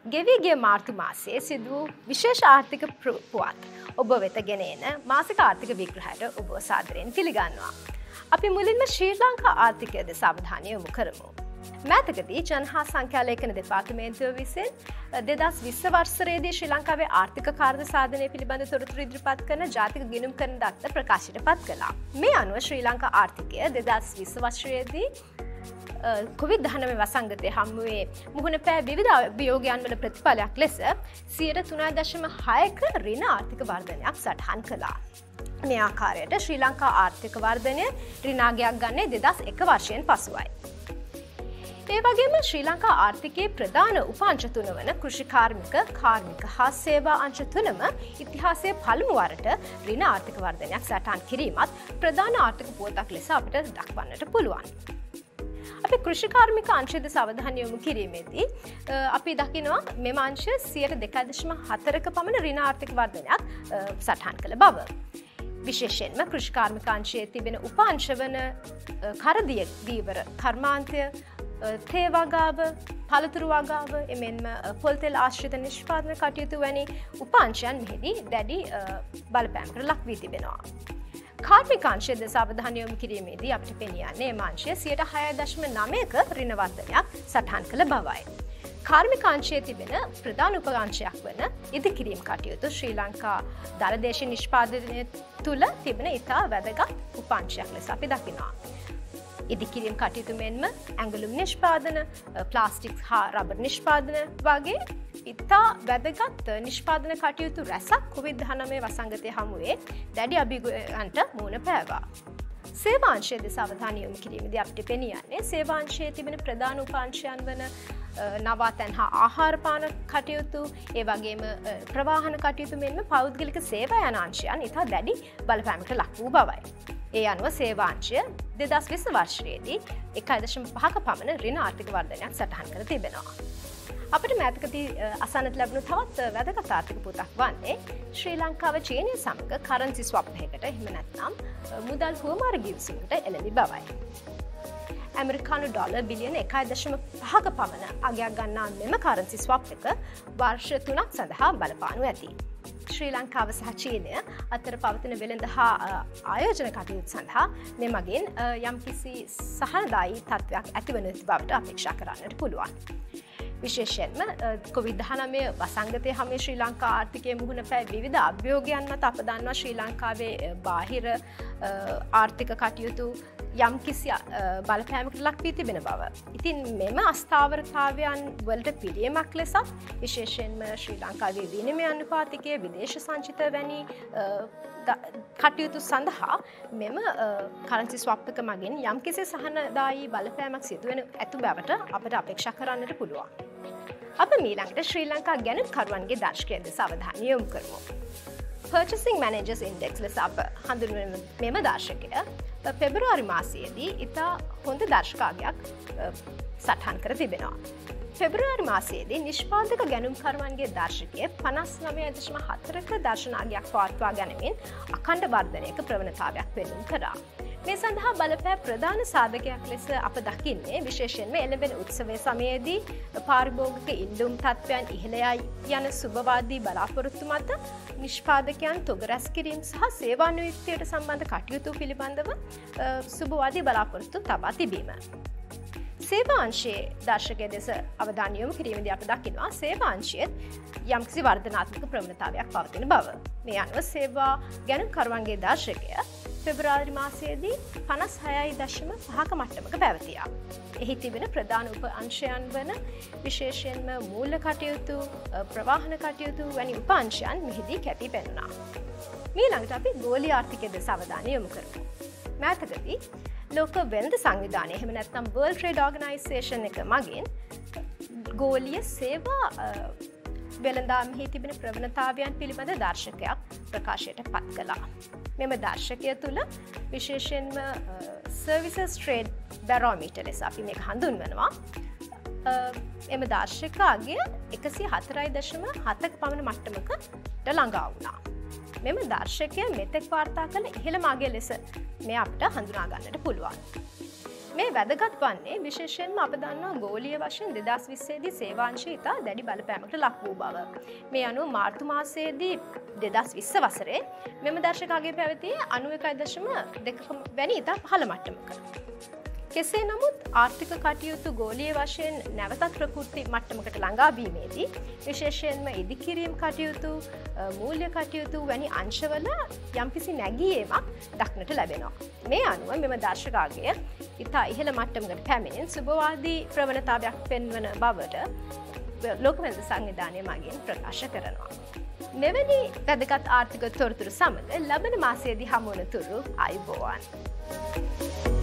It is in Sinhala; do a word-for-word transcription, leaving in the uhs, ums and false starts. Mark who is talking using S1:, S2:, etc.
S1: ගෙවී ගිය මාර්තු මාසයේ සිදු වූ විශේෂ ආර්ථික පුවත් ඔබ වෙත ගෙන එන මාසික ආර්ථික විග්‍රහයට ඔබ සාදරයෙන් පිළිගන්නවා. අපි මුලින්ම ශ්‍රී ලංකා ආර්ථිකය දෙස අවධානය යොමු කරමු. මෑතකදී ජන හා සංඛ්‍යා ලේඛන දෙපාර්තමේන්තුව විසින් දෙදහස් විස්ස වර්ෂයේදී ශ්‍රී ලංකාවේ ආර්ථික කාර්ය සාධනය පිළිබඳ තොරතුරු ඉදිරිපත් කරන ජාතික ගිණුම් කරන දත්ත ප්‍රකාශයට පත් කළා. මේ අනුව ශ්‍රී ලංකා ආර්ථිකය දෙදහස් විස්ස වර්ෂයේදී කොවිඩ් දහනවය වසංගතය හමුවේ මුහුණ පෑ විවිධ අභියෝගයන් වල ප්‍රතිඵලයක් ලෙස සියයට තුනයි දශම හයක ඍණ ආර්ථික වර්ධනයක් සටහන් කළා. මේ ආකාරයට ශ්‍රී ලංකා ආර්ථික වර්ධනය ඍණාගයක් ගන්නේ දෙදහස් එක වර්ෂයෙන් පසුවයි. ඒ වගේම ශ්‍රී ලංකා ආර්ථිකයේ ප්‍රධාන උපාංශ තුන වන කෘෂිකාර්මික, කාර්මික හා සේවා අංශ තුනම ඉතිහාසයේ පළමු වරට ඍණ ආර්ථික වර්ධනයක් සටහන් කිරීමත් ප්‍රධාන ආර්ථික පුවතක් ලෙස අපිට දක්වන්නට පුළුවන්. අපි කෘෂිකාර්මික අංශය දෙස අවධානය යොමු කිරීමේදී අපි දකිනවා මෙම අංශය සියයට දෙකයි දශම හතරක පමණ ඍණ ආර්ථික වර්ධනයක් සටහන් කළ බව. විශේෂයෙන්ම කෘෂිකාර්මික අංශයේ තිබෙන උපාංශ වන කරදිය දීවර කර්මාන්තය, තේ වගාව, පළතුරු වගාව, එමෙන්ම පොල් තෙල් ආශ්‍රිත නිෂ්පාදන කටයුතු වැනි උපාංශයන් මෙහිදී දැඩි බලපෑමකට ලක් වී තිබෙනවා. කාර්මික අංශය දෙස අවධානය යොමු කිරීමේදී අපිට පෙනී යන්නේ එම අංශය සියයට හයයි දශම නවයක ඍණ වර්ධනයක් සටහන් කළ බවයි. කාර්මික අංශයේ තිබෙන ප්‍රධාන උපඅංශයක් වන ඉදිකිරීම් කටයුතු ශ්‍රී ලංකා දළදේශීය නිෂ්පාදනය තුළ තිබෙන ඉතා වැදගත් උපංශයක් ලෙස අපි දකිනවා. ඉදිකිරීම් කටයුතු මෙන්ම ඇඟලුම් නිෂ්පාදන, ප්ලාස්ටික් හා රබර් නිෂ්පාදන වගේ ඉතා වැදගත් නිෂ්පාදන කටයුතු රැසක් කොවිඩ් දහනවය වසංගතය හමුවේ දැඩි අභියෝගයන්ට මුහුණ පෑවා. සේවාංශය දෙස අවධානය යොමු කිරීමේදී අපිට පෙනී යන්නේ සේවාංශයේ තිබෙන ප්‍රධාන උපාංශයන් වන නවාතැන් හා ආහාර පාන කටයුතු, ඒ වගේම ප්‍රවාහන කටයුතු මෙන්ම පෞද්ගලික සේවා යන අංශයන් ඉතා දැඩි බලපෑමකට ලක් වූ බවයි. ඒ අනුව සේවාංශය දෙදහස් විස්ස වර්ෂයේදී එකයි දශම පහක පමණ ඍණ ආර්ථික වර්ධනයක් සටහන් කර තිබෙනවා. අපිට මෑතකදී අසන්නට ලැබුණු තවත් වැදගත් ආර්ථික පුවතක් වන්නේ ශ්‍රී ලංකාව චීනය සමග කරන්සි ස්වැප් එකකට එහෙම නැත්නම් මුදල් හුවමාරු ගිවිසුමකට එළඹි බවයි. ඇමරිකානු ඩොලර් බිලියන එකයි දශම පහක පමණ අගයක් ගන්නා මෙම කරන්සි ස්වැප් එක වර්ෂ තුනක් සඳහා බලපානු ඇති. ශ්‍රී ලංකාව සහ චීනය අතර පවතින වෙළඳ හා ආයෝජන කටයුතු සඳහා මේ මගින් යම්කිසි සහනදායී තත්ත්වයක් ඇතිවන බවට අපේක්ෂා කරන්නට පුළුවන්. විශේෂයෙන්ම කොවිඩ් දහනවය වසංගතය හමුවේ ශ්‍රී ලංකා ආර්ථිකයේ මුහුණ පෑ විවිධ අභියෝගයන් මත අප දන්නවා ශ්‍රී ලංකාවේ බාහිර ආර්ථික කටයුතු යම් කිසි බලපෑමකට ලක් වී තිබෙන බව. ඉතින් මෙම අස්ථාවරතාවයන් වලට පිළියමක් ලෙසත් විශේෂයෙන්ම ශ්‍රී ලංකාවේ විනිමය අනුපාතිකය, විදේශ සංචිත වැනි කටයුතු සඳහා මෙම කරන්සි ස්වැප් එක මගින් යම් කිසි සහනදායී බලපෑමක් සිදුවෙන ඇතු බවට අපට අපේක්ෂා කරන්නට පුළුවන්. අප මීළඟට ශ්‍රී ලංකා ගැනුම්කරුවන්ගේ දර්ශකය දෙස අවධානය යොමු කරමු. Purchasing Managers Index ලෙස අප හඳුන්වන මෙම දර්ශකය පෙබරවාරි මාසයේදී ඉතා හොඳ දර්ශකාගයක් සටහන් කර තිබෙනවා. පෙබරවාරි මාසයේදී නිෂ්පාදක ගැනුම්කරුවන්ගේ දර්ශකය පනස් නවය දශම හතරක දර්ශනාගයක් පවත්වා ගැනීමෙන් අඛණ්ඩ වර්ධනයක ප්‍රවණතාවයක් පෙන්නුම් කරා. මේ සඳහා බලපෑ ප්‍රධාන සාධකයක් ලෙස අප දකින්නේ විශේෂයෙන්ම එළඹෙන උත්සවය සමයේදී පාරිභෝගික ඉල්ලුම් තත්ත්වයන් ඉහළ යන සුබවාදී බලාපොරොත්තු මත නිෂ්පාදකයන් තොග රැස් කිරීම සහ සේවා නියුක්තියට සම්බන්ධ කටයුතු පිළිබඳව සුබවාදී බලාපොරොත්තු තබා තිබීම. සේවා අංශයේ දර්ශකය දෙස අවධානය යොමු කිරීමේදී අප දකිනවා සේවා අංශයේත් යම්කිසි වර්ධනාත්මක ප්‍රවණතාවයක් පවතින බව. මේ අනුව සේවා ගැනුම්කරුවන්ගේ දර්ශකය පෙබරවාරි මාසයේදී පනස් හයයි දශම පහක මට්ටමක පැවතියා. එහි තිබෙන ප්‍රධාන උප අංශයන් වන විශේෂයෙන්ම මූල්‍ය කටයුතු, ප්‍රවාහන කටයුතු වැනි උප අංශයන් මෙහිදී කැපී පෙනුණා. මීළඟට අපි ගෝලීය ආර්ථිකය දෙස අවධානය යොමු කරමු. මෑතකදී ලෝක වෙළඳ සංවිධානය එහෙම නැත්නම් World Trade Organization එක මගින් ගෝලීය සේවා වෙළඳාමෙහි තිබෙන ප්‍රවණතාවයන් පිළිබඳ දර්ශකයක් ප්‍රකාශයට පත් කළා. මෙම දර්ශකය තුළ විශේෂයෙන්ම Services Trade Barometer ලෙස අපි මේක හඳුන්වනවා. එම දර්ශකය එකසිය හතරයි දශම හතක පමණ මට්ටමකට ළඟා වුණා. මෙම දර්ශකය මෙතෙක් වාර්තා කළ ඉහළම අගය ලෙස මේ අපිට හඳුනා ගන්නට පුළුවන්. මේ වැදගත් වන්නේ විශේෂයෙන්ම අප දන්නවා ගෝලීය වශයෙන් දෙදහස් විස්සේදී සේවාංශය ඉතා දැඩි බලපෑමකට ලක් වූ බව. මේ අනුව මාර්තු මාසයේදී දෙදහස් විස්ස වසරේ මෙම දර්ශකගේ පැවතියේ අනූ එකයි දශම දෙක වැනි ඉතා පහළ මට්ටමක. කෙසේ නමුත් ආර්ථික කටයුතු ගෝලීය වශයෙන් නැවතත් ප්‍රකෘති මට්ටමකට ළඟා වීමේදී විශේෂයෙන්ම ඉදිකිරීම් කටයුතු මූල්‍ය කටයුතු වැනි අංශවල යම්කිසි නැගීමක් දක්නට ලැබෙනවා. මේ අනුව මෙම දර්ශකාගය ඉතා ඉහළ මට්ටමකට පැමිණෙන සුබවාදී ප්‍රවණතාවයක් පෙන්වන බවට ලෝක වෙළඳ සංවිධානය මගින් ප්‍රකාශ කරනවා. මෙවැනි වැදගත් ආර්ථික තොරතුරු සමග ලබන මාසයේදී හමු වන තුරු ආයුබෝවන්.